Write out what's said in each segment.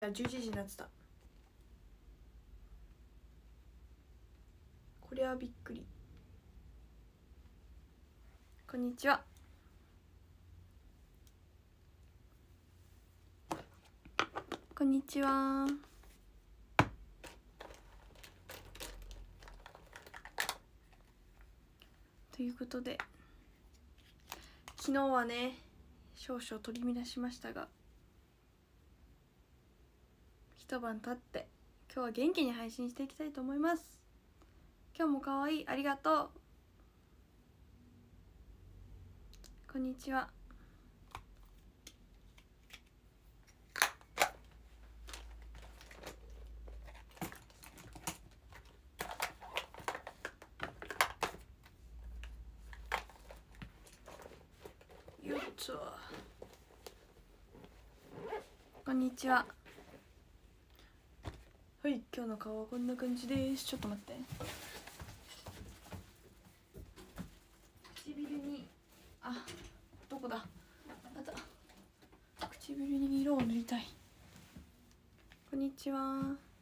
11時になってた。これはびっくり。こんにちは。こんにちは。ということで昨日はね少々取り乱しましたが、一晩経って今日は元気に配信していきたいと思います。今日もかわいい、ありがとう。こんにちは。よっと。こんにちは。はい、今日の顔はこんな感じです。ちょっと待って。唇に、あ、どこだ。あった。唇に色を塗りたい。こんにちは。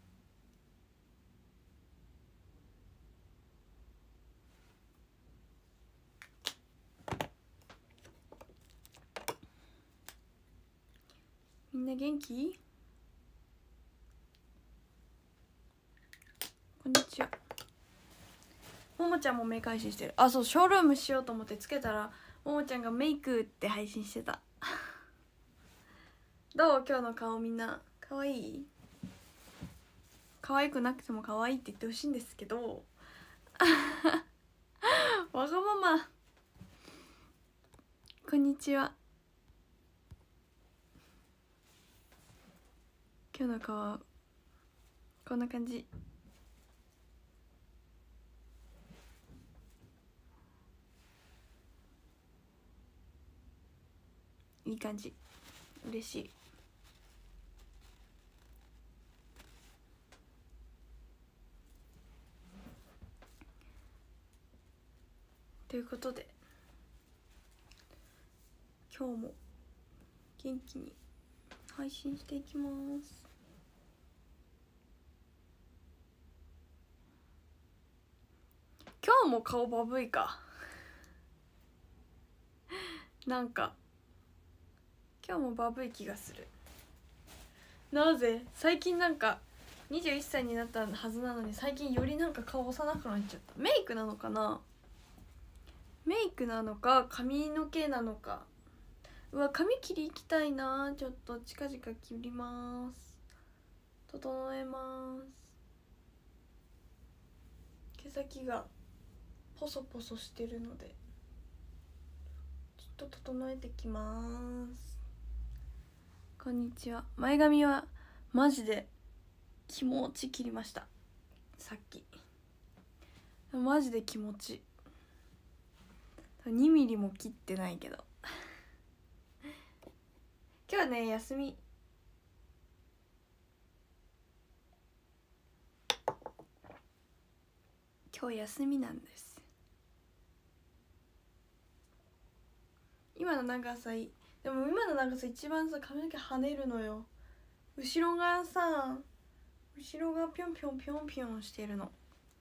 みんな元気？こんにちは。ももちゃんもメイク配信してる。あ、そう、ショールームしようと思ってつけたらももちゃんがメイクって配信してた。どう？今日の顔。みんなかわいい？可愛くなくても可愛いって言ってほしいんですけどわがまま。こんにちは。今日の顔はこんな感じ。いい感じ。嬉しい。ということで今日も元気に配信していきます。今日も顔バブいかなんか今日もバブい気がする。なぜ？最近なんか21歳になったはずなのに最近よりなんか顔幼くなっちゃった。メイクなのかな？メイクなのか髪の毛なのか。うわ、髪切り行きたいな。ちょっと近々切ります。整えます。毛先がポソポソしてるのでちょっと整えてきます。こんにちは。前髪はマジで気持ち切りました。さっきマジで気持ち2ミリも切ってないけど今日ね休み。今日休みなんです。今の長さいい。でも今の長さ一番さ髪の毛跳ねるのよ。後ろがさ後ろがぴょんぴょんぴょんぴょんしてるの。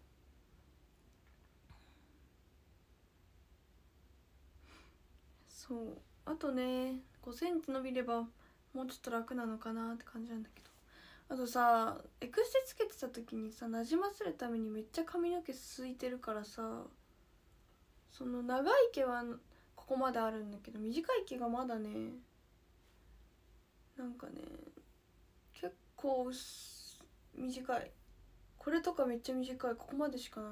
そう、あとね5センチ伸びればもうちょっと楽なのかなって感じなんだけど、あとさエクステつけてた時にさなじませるためにめっちゃ髪の毛すいてるからさ、その長い毛はここまであるんだけど短い毛がまだねなんかね結構短い。これとかめっちゃ短い。ここまでしかない。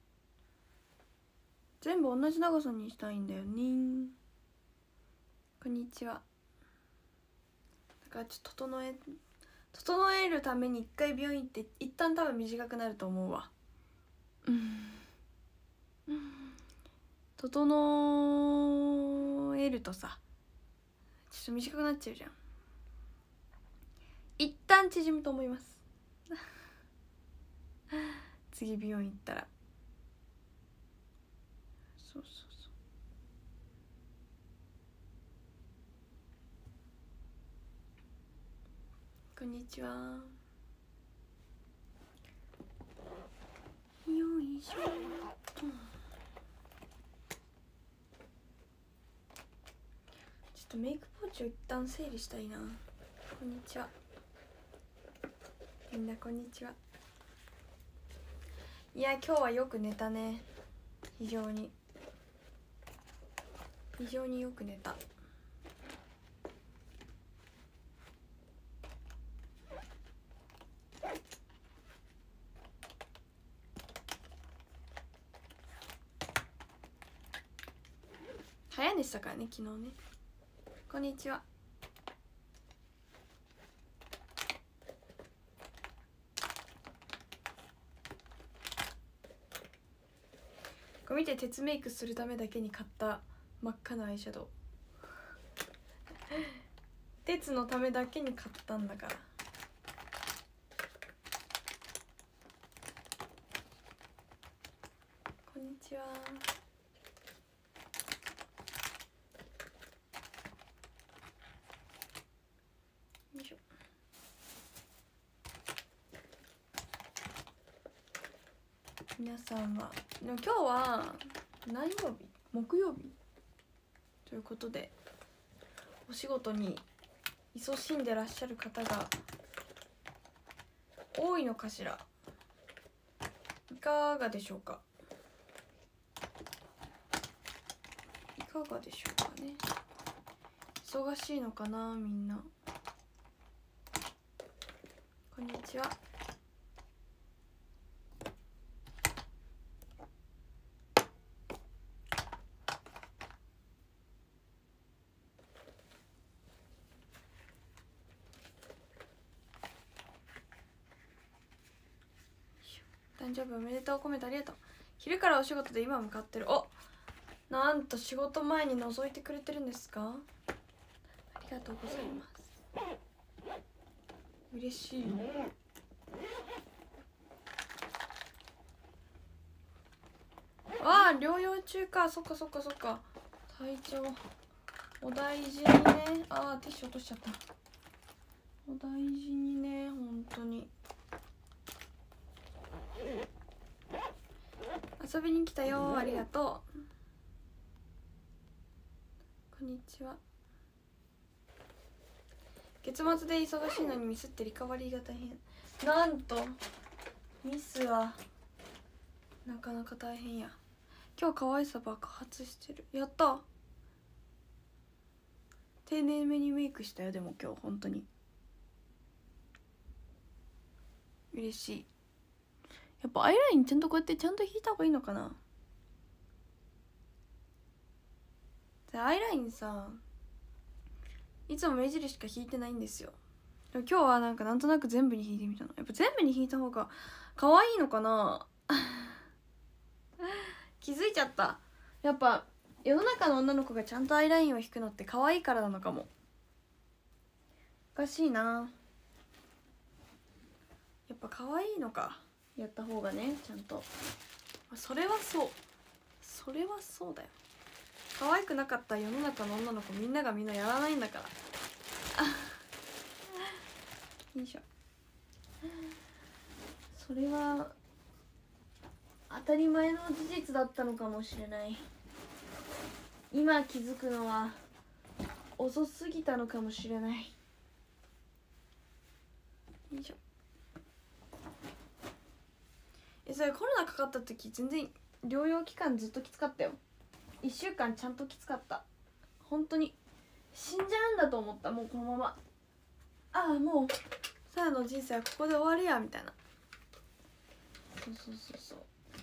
全部同じ長さにしたいんだよね。こんにちは。だからちょっと整えるために一回病院行って一旦多分短くなると思うわ。整えるとさちょっと短くなっちゃうじゃん。一旦縮むと思います次美容院行ったら。そうそうそう。ここんにちは。よいしょと。ちょっとメイクポーチを一旦整理したいな。こんにちは。みんなこんにちは。いや今日はよく寝たね。非常によく寝た。早寝したからね昨日ね。こんにちは。これ見て、鉄メイクするためだけに買った真っ赤なアイシャドウ。鉄のためだけに買ったんだから。こんにちは。よいしょ。皆さんはでも今日は何曜日？木曜日ということで、お仕事に勤しんでらっしゃる方が多いのかしら。いかがでしょうか。いかがでしょうかね。忙しいのかなみんな。こんにちは。誕生日おめでとうコメントありがとう。昼からお仕事で今向かってる。お、なんと仕事前に覗いてくれてるんですか。ありがとうございます。嬉しい。わあ、療養中か。そっかそっかそっか。体調お大事にね。あー、ティッシュ落としちゃった。お大事にね、本当に。遊びに来たよ。ありがとう。こんにちは。月末で忙しいのにミスってリカバリーが大変。なんとミスはなかなか大変や。今日可愛さ爆発してる。やった。丁寧めにメイクしたよ。でも今日本当に嬉しい。やっぱアイラインちゃんとこうやってちゃんと引いた方がいいのかな。アイラインさ、いつも目印しか引いてないんですよ。でも今日はなんかなんとなく全部に引いてみたの。やっぱ全部に引いた方が可愛いのかな。気づいちゃった。やっぱ世の中の女の子がちゃんとアイラインを引くのって可愛いからなのかも。おかしいな。やっぱ可愛いのか、やった方がね、ちゃんと。それはそう、それはそうだよ。可愛くなかった世の中の女の子みんながみんなやらないんだから。よいしょ。それは当たり前の事実だったのかもしれない。今気づくのは遅すぎたのかもしれない。よいしょ。それコロナかかった時全然療養期間ずっときつかったよ。1週間ちゃんときつかった。本当に死んじゃうんだと思った。もうこのまま、ああもうさやの人生はここで終わるやみたいな。そう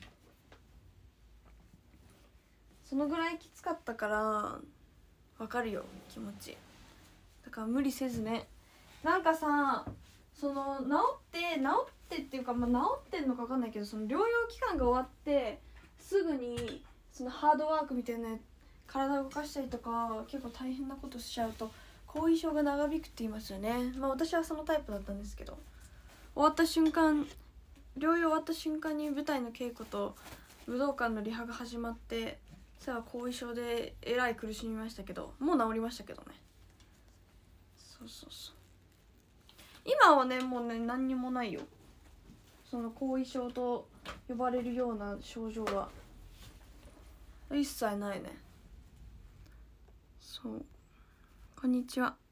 そのぐらいきつかったからわかるよ気持ち。だから無理せずね。なんかさ、その治ってっていうか、まあ、治ってんのか分かんないけど、その療養期間が終わってすぐにそのハードワークみたいな体を動かしたりとか結構大変なことしちゃうと後遺症が長引くって言いますよね。まあ私はそのタイプだったんですけど、終わった瞬間、療養終わった瞬間に舞台の稽古と武道館のリハが始まって、さあ後遺症でえらい苦しみましたけど、もう治りましたけどね。そう今はねもうね何にもないよ。その後遺症と呼ばれるような症状は一切ないね。そう、こんにちは。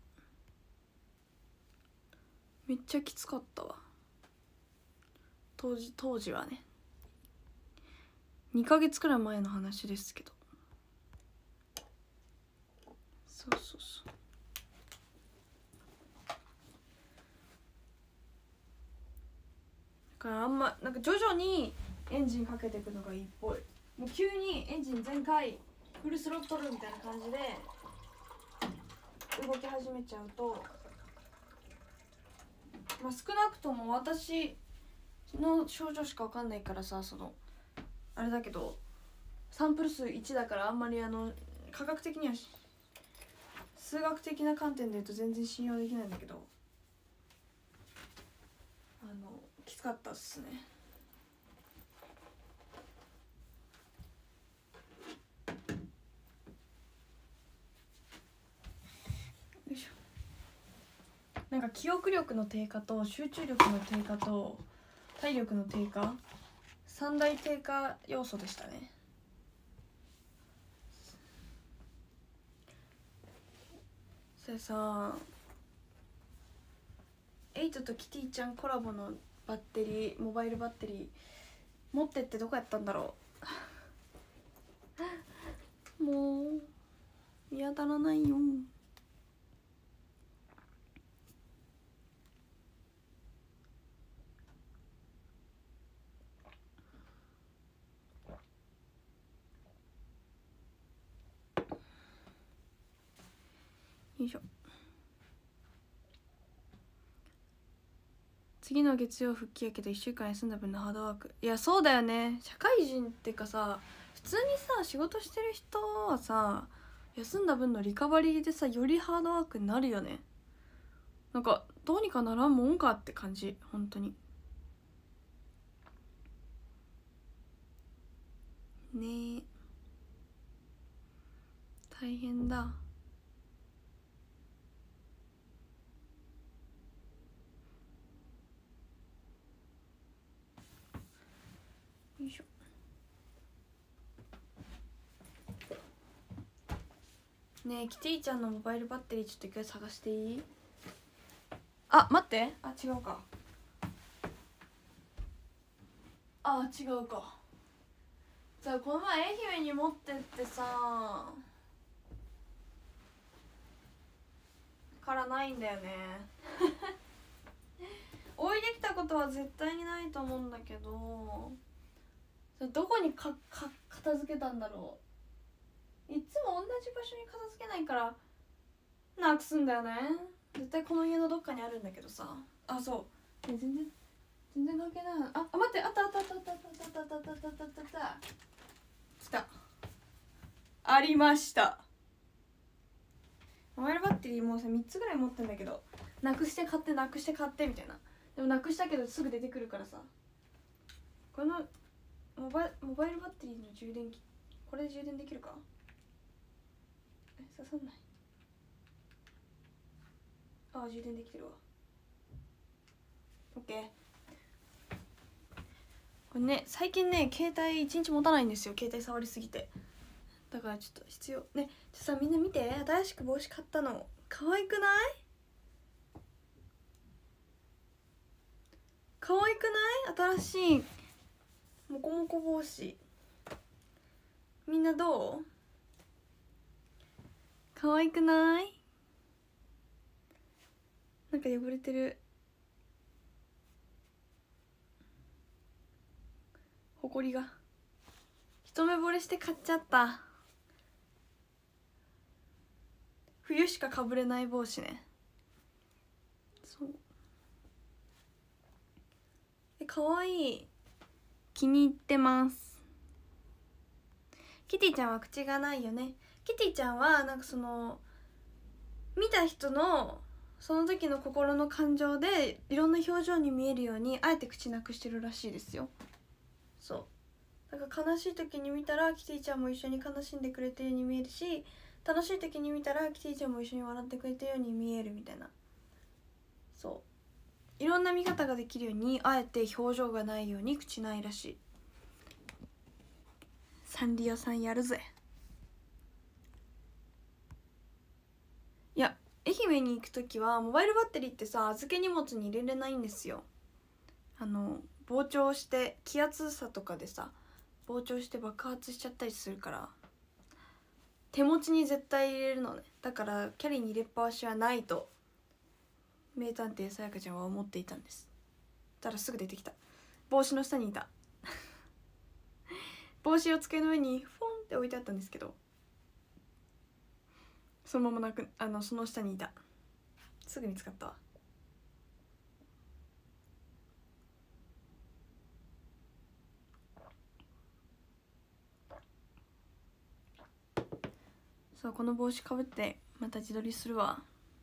めっちゃきつかったわ当時はね。2ヶ月くらい前の話ですけど。そうそうそう。だからあんまなんか徐々にエンジンかけていくのがいいっぽい。もう急にエンジン全開フルスロットルみたいな感じで動き始めちゃうと、まあ少なくとも私の症状しか分かんないからさ、そのあれだけどサンプル数1だからあんまり科学的には数学的な観点で言うと全然信用できないんだけど、きつかったっすね。よいしょ。なんか記憶力の低下と集中力の低下と体力の低下、三大低下要素でしたね。それさ、エイトとキティちゃんコラボのバッテリー、モバイルバッテリー持ってってどこやったんだろうもう見当たらないよ。よいしょ。次の月曜復帰やけど1週間休んだ分のハードワーク。いやそうだよね。社会人ってかさ、普通にさ仕事してる人はさ休んだ分のリカバリーでさよりハードワークになるよね。なんかどうにかならんもんかって感じ。本当にねえ、大変だ。よいしょ。ねえキティちゃんのモバイルバッテリーちょっと一回探していい？あ、待って、あ、違うか。あ、違うか。じゃあこの前愛媛に持ってってさからないんだよね置いてきたことは絶対にないと思うんだけど、どこに片付けたんだろう。いつも同じ場所に片付けないからなくすんだよね。絶対この家のどっかにあるんだけどさ。あ、そう、全然関係ない。あ、待って、あった来た。ありました。モバイルバッテリーもうさ3つぐらい持ってんだけど、なくして買ってなくして買ってみたいな。でもなくしたけどすぐ出てくるからさ、このモバイルバッテリーの充電器、これで充電できるか？刺さんない。あ、充電できてるわ。オッケー。これね、最近ね携帯1日持たないんですよ、携帯触りすぎて。だからちょっと必要ね。さ、みんな見て、新しく帽子買ったの。可愛くない？可愛くない？新しいモコモコ帽子。みんなどう？可愛くない？なんか汚れてる。ほこりが。一目惚れして買っちゃった。冬しかかぶれない帽子ね。そう。可愛い。気に入ってます。キティちゃんは口がないよね。キティちゃんはなんかその見た人のその時の心の感情でいろんな表情に見えるようにあえて口なくしてるらしいですよ。そうだから悲しい時に見たらキティちゃんも一緒に悲しんでくれてるように見えるし、楽しい時に見たらキティちゃんも一緒に笑ってくれてるように見えるみたいな。そいろんな見方ができるようにあえて表情がないように口ないらしい。サンリオさんやるぜ。いや愛媛に行く時はモバイルバッテリーってさ預け荷物に入れれないんですよ。膨張して気圧差とかでさ膨張して爆発しちゃったりするから手持ちに絶対入れるのね。だからキャリーに入れっぱなしはないと名探偵さやかちゃんは思っていたんです。たらすぐ出てきた。帽子の下にいた帽子を机の上にフォンって置いてあったんですけどそのままなくその下にいた。すぐ見つかったわ。そうこの帽子かぶってまた自撮りするわ。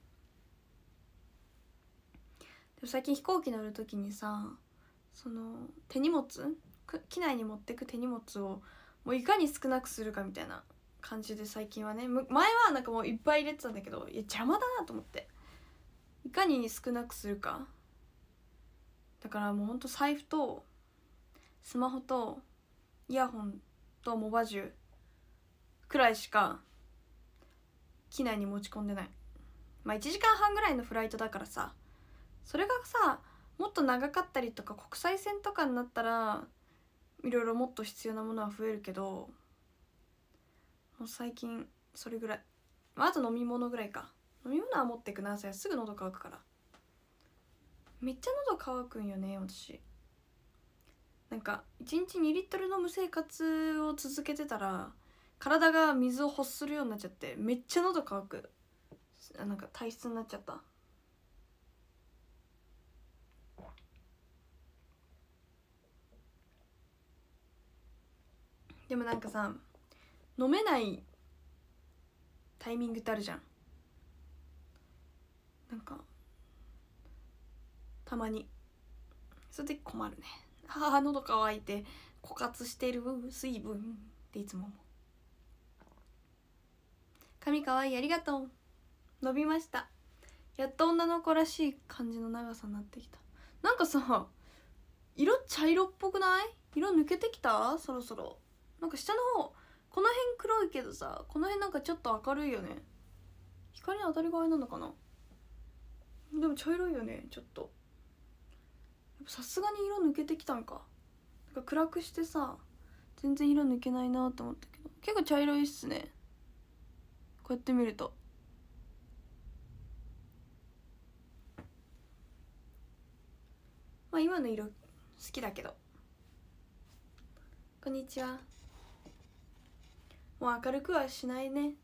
でも最近飛行機乗る時にさその手荷物機内に持ってく手荷物をもういかに少なくするかみたいな感じで最近はね前はなんかもういっぱい入れてたんだけどいや邪魔だなと思っていかに少なくするか。だからもうほんと財布とスマホとイヤホンとモバジュくらいしか機内に持ち込んでない。まあ1時間半ぐらいのフライトだからさそれがさもっと長かったりとか国際線とかになったらいろいろもっと必要なものは増えるけどもう最近それぐらい、まあ、あと飲み物ぐらいか。飲み物は持ってくなさいすぐ喉乾くからめっちゃ喉乾くんよね私。なんか1日2リットル飲む生活を続けてたら体が水を欲するようになっちゃってめっちゃ喉乾く。なんか体質になっちゃった。でもなんかさ飲めないタイミングってあるじゃん。なんかたまにそれで困るね。喉乾いて枯渇してる水分っていつも思う。髪かわいいありがとう。伸びました。やっと女の子らしい感じの長さになってきた。なんかさ色茶色っぽくない？色抜けてきた？そろそろなんか下の方この辺黒いけどさこの辺なんかちょっと明るいよね。光の当たりがあれなのかな。でも茶色いよねちょっと。さすがに色抜けてきたんか。なんか暗くしてさ全然色抜けないなと思ったけど結構茶色いっすねこうやって見ると。まあ今の色好きだけど。こんにちは。もう明るくはしないね。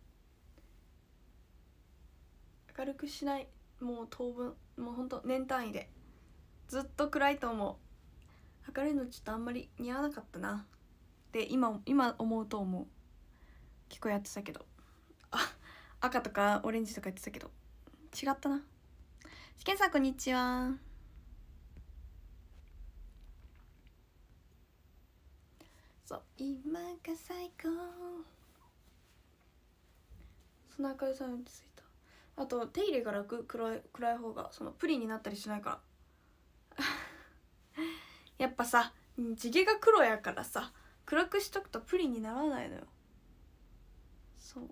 明るくしない。もう当分もうほんと年単位でずっと暗いと思う。明るいのちょっとあんまり似合わなかったなで今思うと思う。結構やってたけど赤とかオレンジとかやってたけど違ったな。試験さんこんにちは。そう今が最高。その明るさについた。あと手入れが楽。暗い方がそのプリンになったりしないからやっぱさ地毛が黒やからさ暗くしとくとプリンにならないのよ。そう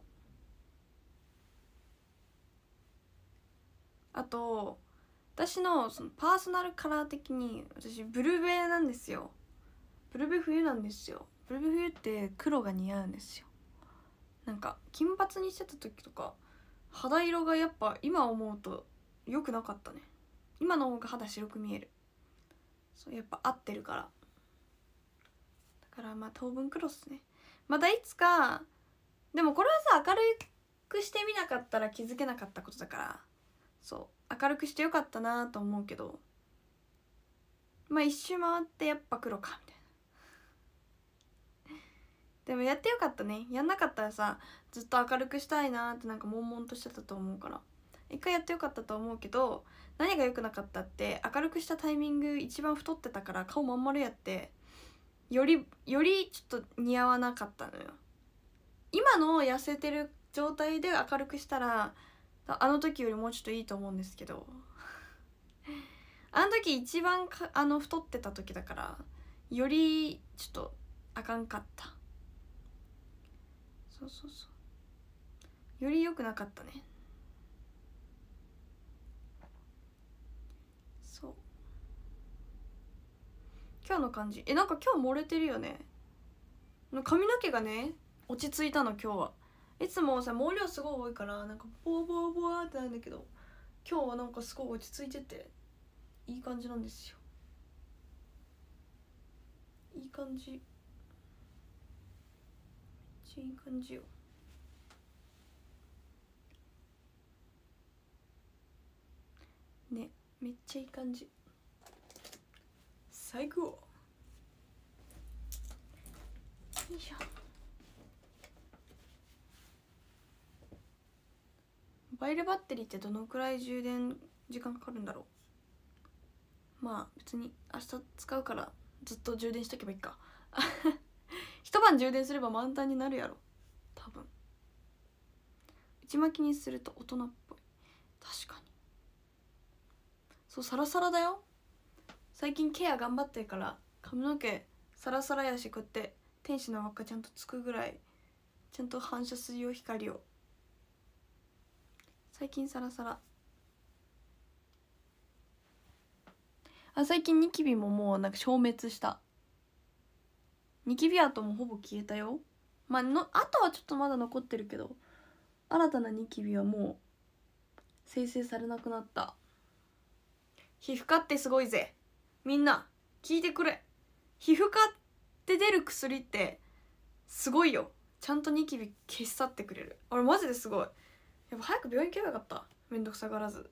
あと私のそのパーソナルカラー的に私ブルベなんですよ。ブルベ冬なんですよ。ブルベ冬って黒が似合うんですよ。なんか金髪にしてた時とか肌色がやっぱ今思うと良くなかったね。今の方が肌白く見える。そうやっぱ合ってるから。だからまあ当分黒っすね。またいつかでもこれはさ明るくしてみなかったら気づけなかったことだからそう明るくしてよかったなと思うけどまあ一周回ってやっぱ黒かみたいな。でもやってよかったね。やんなかったらさずっと明るくしたいなってなんか悶々としてたと思うから一回やってよかったと思うけど何が良くなかったって明るくしたタイミング一番太ってたから顔まん丸やってよりちょっと似合わなかったのよ。今の痩せてる状態で明るくしたらあの時よりもうちょっといいと思うんですけどあの時一番太ってた時だから、よりちょっとあかんかった。そうそうそう、より良くなかったね。そう、今日の感じ、なんか今日漏れてるよね。髪の毛がね落ち着いたの今日は。いつもさ毛量すごい多いからなんかボワボワボワってなんだけど、今日はなんかすごい落ち着いてていい感じなんですよ。いい感じ、めっちゃいい感じよ。ね、めっちゃいい感じ、最高。よいしょ。モバイルバッテリーってどのくらい充電時間かかるんだろう。まあ別に明日使うからずっと充電しとけばいいか一晩充電すれば満タンになるやろ多分。内巻きにすると大人っぽい。確かにそう、サラサラだよ。最近ケア頑張ってるから髪の毛サラサラやし、こうやって天使の輪っかちゃんとつくぐらいちゃんと反射するよ光を。最近サラサラ。最近ニキビももうなんか消滅した。ニキビ跡もほぼ消えたよ。まああとはちょっとまだ残ってるけど、新たなニキビはもう生成されなくなった。皮膚科ってすごいぜ。みんな聞いてくれ。皮膚科って出る薬ってすごいよ。ちゃんとニキビ消し去ってくれる。あれマジですごい。やっぱ早く病院行けばよかった。めんどくさがらず。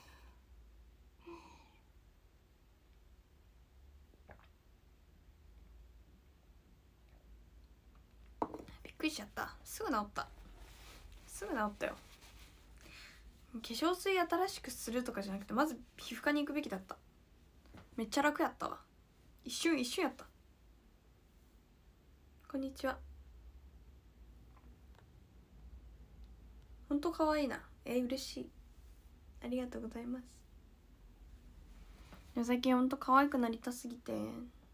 びっくりしちゃった。すぐ治った。すぐ治ったよ。化粧水新しくするとかじゃなくて、まず皮膚科に行くべきだった。めっちゃ楽やったわ。一瞬やった。こんにちは。ほんと可愛いな。嬉しい。ありがとうございます。でも最近ほんと可愛くなりたすぎて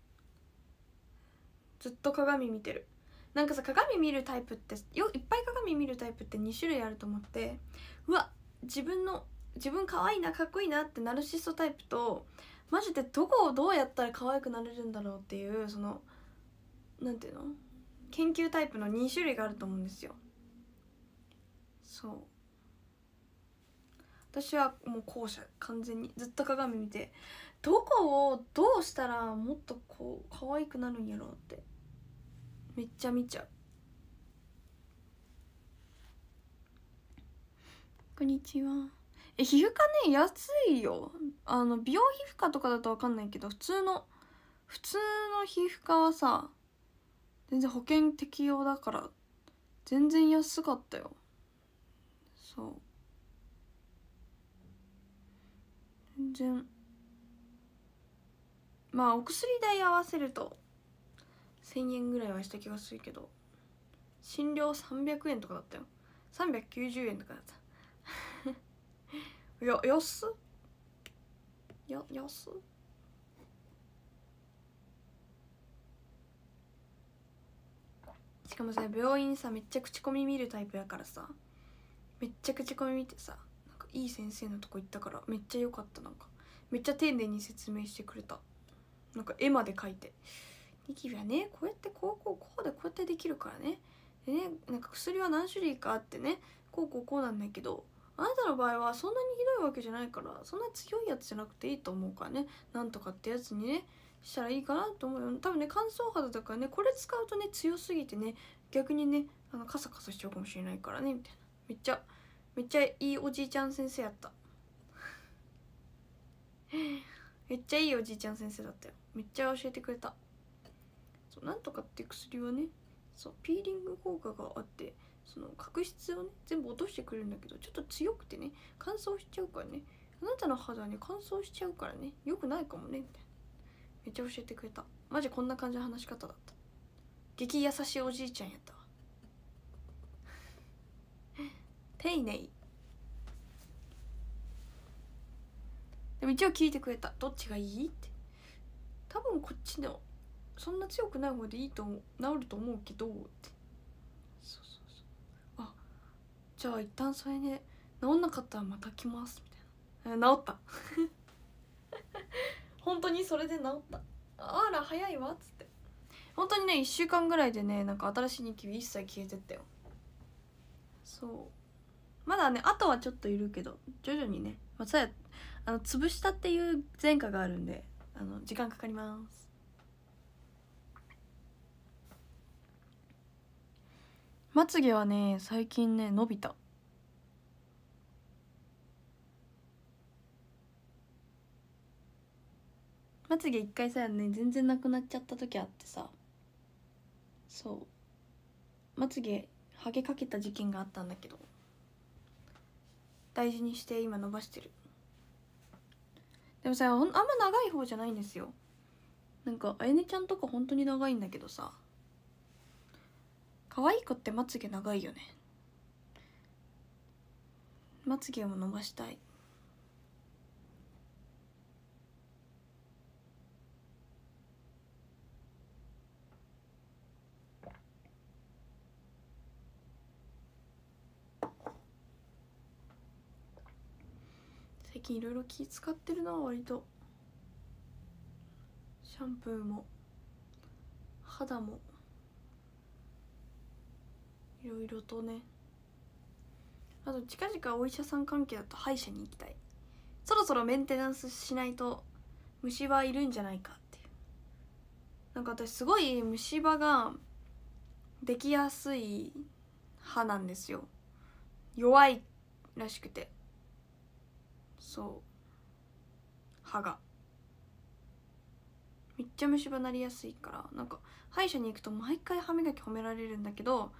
ずっと鏡見てる。なんかさ、鏡見るタイプっていっぱい鏡見るタイプって2種類あると思って、うわ自分可愛いなかっこいいなってナルシストタイプと、マジでどこをどうやったら可愛くなれるんだろうっていう、そのなんていうの、研究タイプの2種類があると思うんですよ。そう、私はもう後者。完全にずっと鏡見て、どこをどうしたらもっとこう可愛くなるんやろうってめっちゃ見ちゃう。こんにちは。皮膚科ね安いよ。美容皮膚科とかだと分かんないけど、普通の皮膚科はさ全然保険適用だから全然安かったよ。そう、全然。まあお薬代合わせると1000円ぐらいはした気がするけど、診療300円とかだったよ。390円とかだった安っ。安っ。しかもさ、病院さめっちゃ口コミ見るタイプやからさ、めっちゃ口コミ見てさ、なんかいい先生のとこ行ったからめっちゃ良かった。なんかめっちゃ丁寧に説明してくれた。なんか絵まで描いて、ニキビはねこうやってこうでこうやってできるからね、でね、なんか薬は何種類かあってね、こうなんだけど、あなたの場合はそんなにひどいわけじゃないから、そんな強いやつじゃなくていいと思うからね、なんとかってやつにねしたらいいかなと思うよ。多分ね乾燥肌だからね、これ使うとね強すぎてね逆にねカサカサしちゃうかもしれないからねみたいな。めっちゃいいおじいちゃん先生やっためっちゃいいおじいちゃん先生だったよ。めっちゃ教えてくれた。そう、なんとかって薬はね、そうピーリング効果があって、その角質をね全部落としてくれるんだけど、ちょっと強くてね乾燥しちゃうからね、あなたの肌はね乾燥しちゃうからねよくないかもねみたいな。めっちゃ教えてくれた。マジこんな感じの話し方だった。激優しいおじいちゃんやったわ丁寧。 でも一応聞いてくれた。どっちがいいって。多分こっちのそんな強くない方でいいと思う、治ると思うけどって。そうそうそう。あ、じゃあ一旦それで治んなかったらまた来ますみたいな。治った本当にそれで治った。あら早いわっつって。本当にね1週間ぐらいでね、なんか新しいニキビ一切消えてったよ。そうまだねあとはちょっといるけど徐々にね、まあ、さや潰したっていう前科があるんで時間かかります。まつげはね最近ね伸びた。まつげ一回さね全然なくなっちゃった時あってさ、そうまつげハゲかけた事件があったんだけど、大事にして今伸ばしてる。でもさあんま長い方じゃないんですよ。なんかあやねちゃんとか本当に長いんだけどさ、可愛い子ってまつげ長いよね。まつげも伸ばしたい。最近いろいろ気使ってるな割と。シャンプーも肌もいろいろとね。あと近々お医者さん関係だと歯医者に行きたい。そろそろメンテナンスしないと虫歯いるんじゃないかっていう。なんか私すごい虫歯ができやすい歯なんですよ。弱いらしくて、そう歯がめっちゃ虫歯なりやすいから、なんか歯医者に行くと毎回歯磨き褒められるんだけど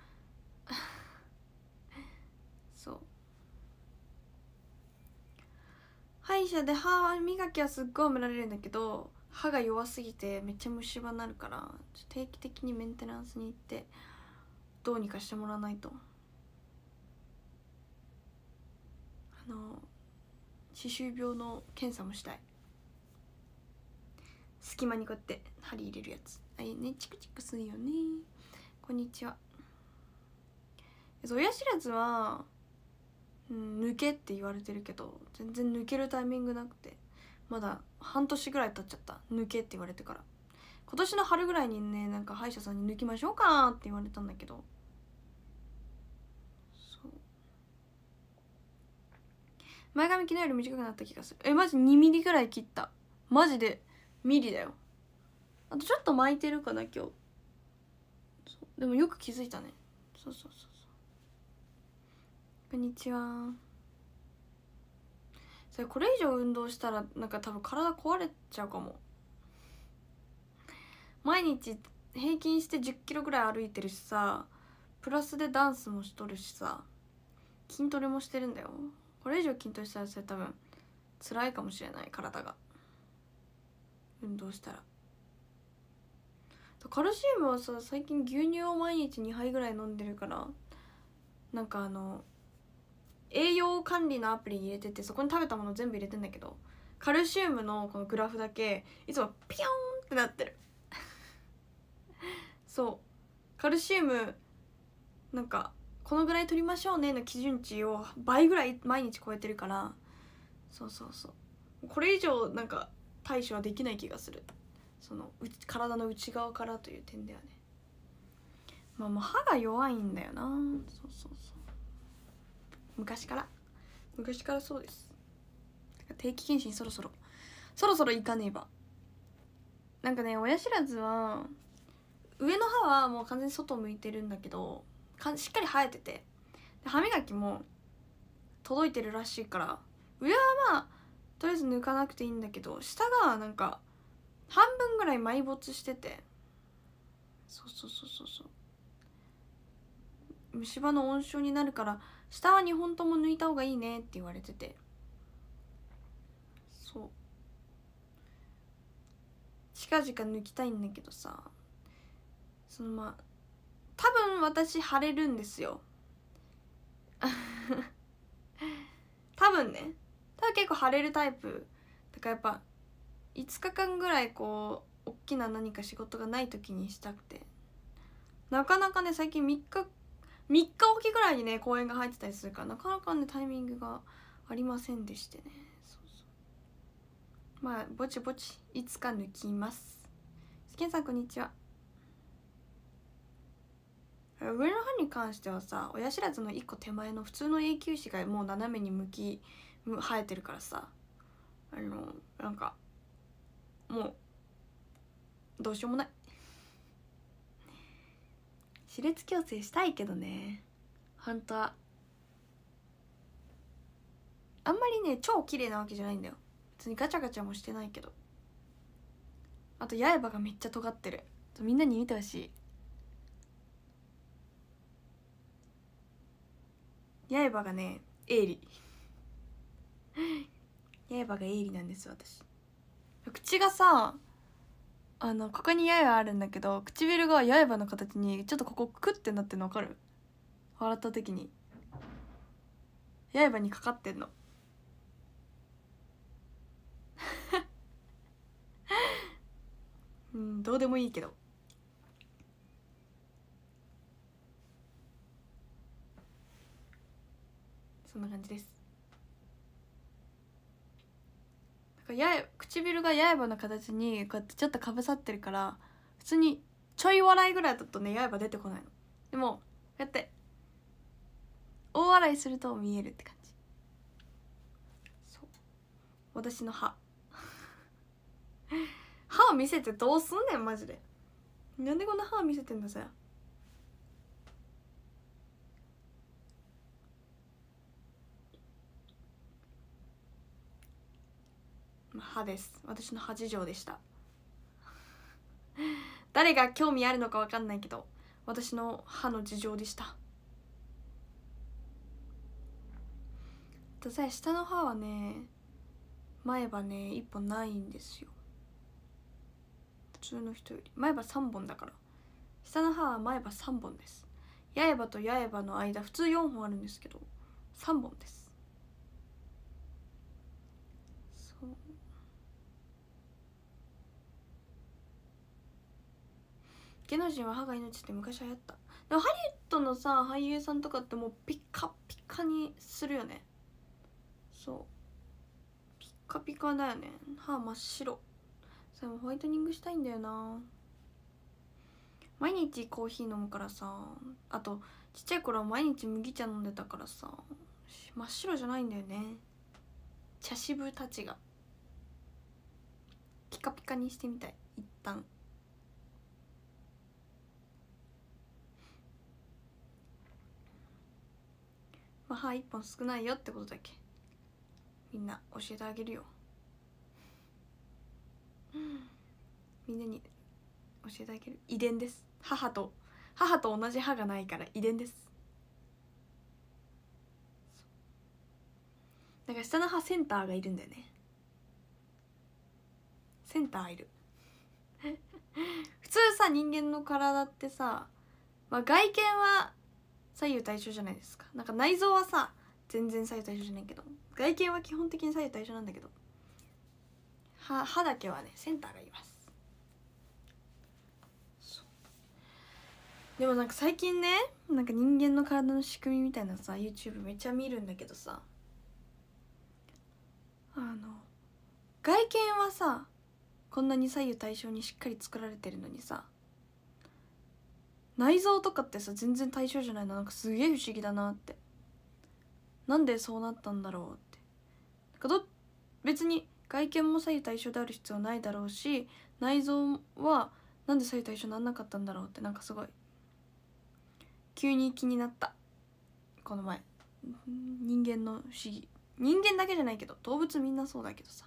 そう歯医者で歯磨きはすっごい褒められるんだけど、歯が弱すぎてめっちゃ虫歯になるから、定期的にメンテナンスに行ってどうにかしてもらわないと。歯周病の検査もしたい。隙間にこうやって針入れるやつ、あれねチクチクするよね。こんにちは。親知らずは、抜けって言われてるけど全然抜けるタイミングなくて、まだ半年ぐらい経っちゃった。抜けって言われてから。今年の春ぐらいにね、なんか歯医者さんに抜きましょうかって言われたんだけど、そう前髪昨日より短くなった気がする。マジ2ミリぐらい切った。マジでミリだよ。あとちょっと巻いてるかな今日。でもよく気づいたね。そうそうそうそう。こんにちは。それこれ以上運動したらなんか多分体壊れちゃうかも。毎日平均して10キロぐらい歩いてるしさ、プラスでダンスもしとるしさ、筋トレもしてるんだよ。これ以上筋トレしたらそれ多分辛いかもしれない。体が運動したら。カルシウムはさ最近牛乳を毎日2杯ぐらい飲んでるから、なんか栄養管理のアプリに入れてて、そこに食べたもの全部入れてんだけど、カルシウムのこのグラフだけいつもピヨーンってなってるそうカルシウムなんかこのぐらい取りましょうねの基準値を倍ぐらい毎日超えてるから、そうそうそう、これ以上なんか対処はできない気がする。その体の内側からという点ではね。まあもう歯が弱いんだよな。そうそうそう、昔からそうです。定期検診そろそろ行かねえば。なんかね親知らずは上の歯はもう完全に外向いてるんだけどしっかり生えてて、で歯磨きも届いてるらしいから、上はまあとりあえず抜かなくていいんだけど、下がなんか半分ぐらい埋没してて、そうそうそうそうそう、虫歯の温床になるから下は2本とも抜いた方がいいねって言われてて、そう近々抜きたいんだけどさ、そのまあ多分私腫れるんですよ多分結構腫れるタイプだからやっぱ5日間ぐらいこう大きな何か仕事がない時にしたくて、なかなかね最近3日おきぐらいにね公演が入ってたりするから、なかなかねタイミングがありませんでしてね。そうそう、まあぼちぼちいつか抜きます。スケンさんこんにちは。上の歯に関してはさ、親知らずの1個手前の普通の永久歯がもう斜めに生えてるからさ、なんかもうどうしようもない。歯列矯正したいけどね、本当はあんまりね超綺麗なわけじゃないんだよ。別にガチャガチャもしてないけど。あと刃がめっちゃ尖ってる。みんなに見てほしい。刃がね鋭利刃が鋭利なんです私。口がさ、ここに刃あるんだけど、唇が刃の形にちょっとここクッてなってんの分かる？笑った時に刃にかかってんのどうでもいいけど、そんな感じです。唇が刃の形にこうやってちょっとかぶさってるから、普通にちょい笑いぐらいだとね刃出てこないの。でもこうやって大笑いすると見えるって感じ。そう、私の歯歯を見せてどうすんねんマジで。なんでこんな歯を見せてんださ。歯です。私の歯事情でした誰が興味あるのか分かんないけど、私の歯の事情でした。とさ、下の歯はね前歯ね1本ないんですよ。普通の人より前歯3本だから、下の歯は前歯3本です。八重歯と八重歯の間普通4本あるんですけど3本です。そう、芸能人は歯が命って昔流行った。でもハリウッドのさ俳優さんとかってもうピッカピカにするよね。そうピッカピカだよね。歯真っ白。それもホワイトニングしたいんだよな。毎日コーヒー飲むからさ、あとちっちゃい頃は毎日麦茶飲んでたからさ、真っ白じゃないんだよね。茶渋たちがピカピカにしてみたい一旦。まあ歯一本少ないよってことだけみんな教えてあげるよみんなに教えてあげる。遺伝です。母と同じ歯がないから遺伝です。だから下の歯センターがいるんだよね。センターいる普通さ人間の体ってさ、まあ、外見は左右対称じゃないですか。なんか内臓はさ全然左右対称じゃないけど、外見は基本的に左右対称なんだけど、歯だけはねセンターがいます。でもなんか最近ね、なんか人間の体の仕組みみたいなさ YouTube めっちゃ見るんだけどさ、外見はさこんなに左右対称にしっかり作られてるのにさ、内臓とかってさ全然対称じゃないの。なんかすげえ不思議だなって。なんでそうなったんだろうって。なんか別に外見も左右対称である必要はないだろうし、内臓はなんで左右対称になんなかったんだろうって、なんかすごい急に気になったこの前。人間の不思議、人間だけじゃないけど動物みんなそうだけどさ。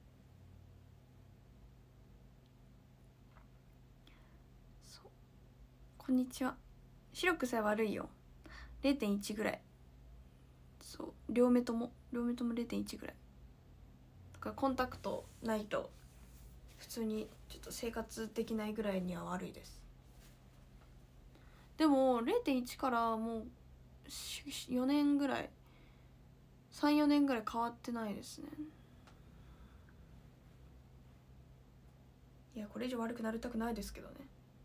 そう、こんにちは。視力さえ悪いよ。0.1 ぐらい。そう、両目とも 0.1 ぐらいだから、コンタクトないと普通にちょっと生活できないぐらいには悪いです。でも 0.1 からもう4年ぐらい、3、4年ぐらい変わってないですね。 いやこれ以上悪くなりたくないですけどね。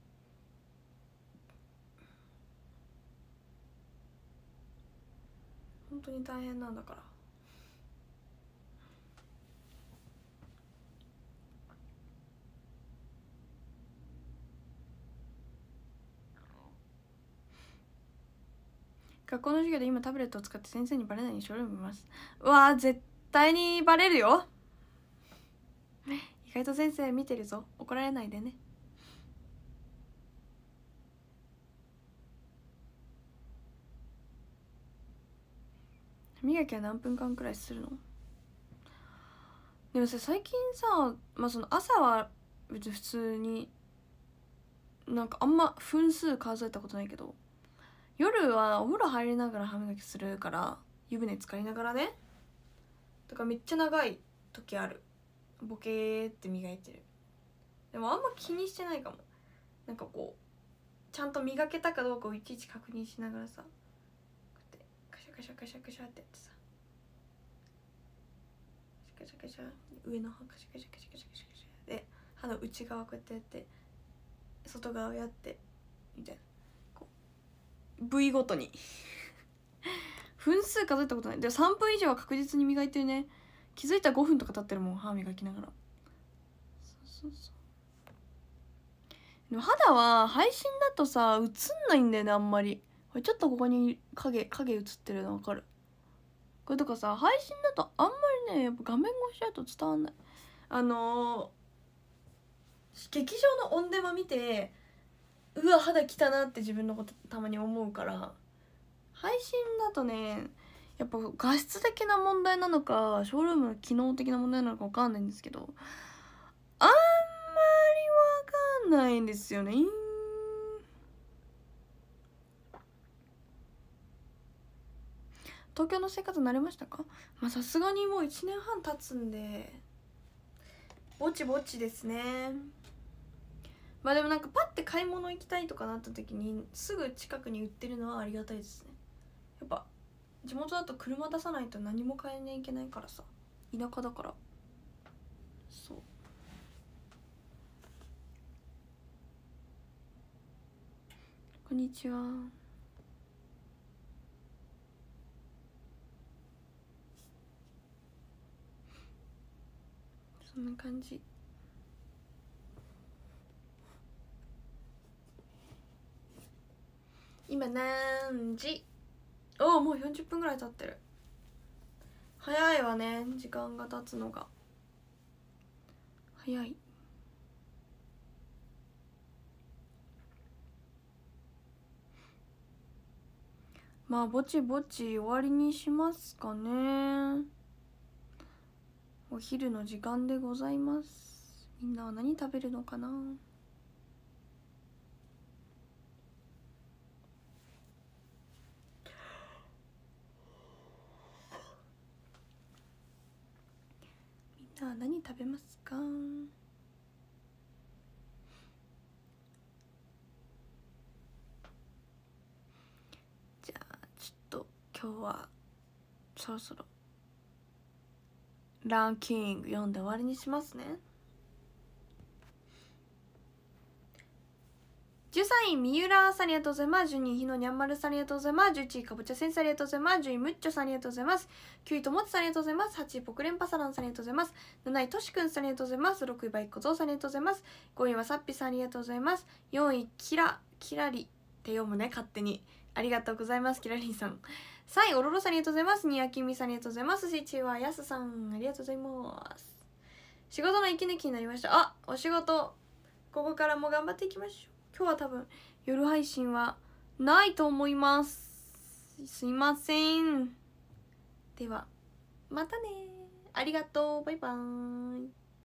本当に大変なんだから。学校の授業で今タブレットを使って先生にバレないようにショールーム見ます。うわー絶対にバレるよ。意外と先生見てるぞ、怒られないでね。歯磨きは何分間くらいするの？でもさ最近さ、まあその朝は別に普通になんかあんま分数数えたことないけど、夜はお風呂入りながら歯磨きするから湯船浸かりながらね、だからめっちゃ長い時ある。ボケーって磨いてる。でもあんま気にしてないかも。なんかこうちゃんと磨けたかどうかをいちいち確認しながらさ、こうやってカシャカシャカシャカシャってやってさ、カシャカシャ上の歯カシャカシャカシャカシャカシャカシャで歯の内側こうやってやって外側やってみたいな、こう部位ごとに分数数えたことない。で3分以上は確実に磨いてるね。気づいたら5分とか経ってるもん、歯磨きながら。そうでも肌は配信だとさ映んないんだよねあんまり。これちょっとここに影映ってるの分かる？これとかさ配信だとあんまりねやっぱ画面越しだと伝わんない。劇場のオンデマ見てうわ肌汚なって自分のことたまに思うから、配信だとねやっぱ画質的な問題なのかショールームの機能的な問題なのか分かんないんですけど、あんまり分かんないんですよね。東京の生活慣れましたか？まあさすがにもう1年半経つんでぼちぼちですね。まあでもなんかパッて買い物行きたいとかなった時にすぐ近くに売ってるのはありがたいですね。やっぱ地元だと車出さないと何も買えに行けないからさ、田舎だから。そうこんにちは。そんな感じ。今何時？おおもう40分ぐらい経ってる。早いわね、時間が経つのが早い。まあぼちぼち終わりにしますかね。お昼の時間でございます。みんなは何食べるのかな。みんなは何食べますか。じゃあちょっと今日はそろそろランキング読んで終わりにしますね。13位三浦さんありがとうございます。12位日野にゃんまるさんありがとうございます。11位かぼちゃ先生ありがとうございます。10位むっちょさんありがとうございます。9位ともつさんありがとうございます。8位ポクレンパサランさんありがとうございます。7位としくんさんありがとうございます。6位バイコゾウさんありがとうございます。5位はさっぴさんありがとうございます。4位キラリって読むね勝手に、ありがとうございますキラリンさん。3位おろろさんありがとうございます。2位あきみさんありがとうございます。1位はやすさんありがとうございます。仕事の息抜きになりました。あ、お仕事ここからも頑張っていきましょう。今日は多分夜配信はないと思います。すいません。ではまたね。ありがとう。バイバーイ。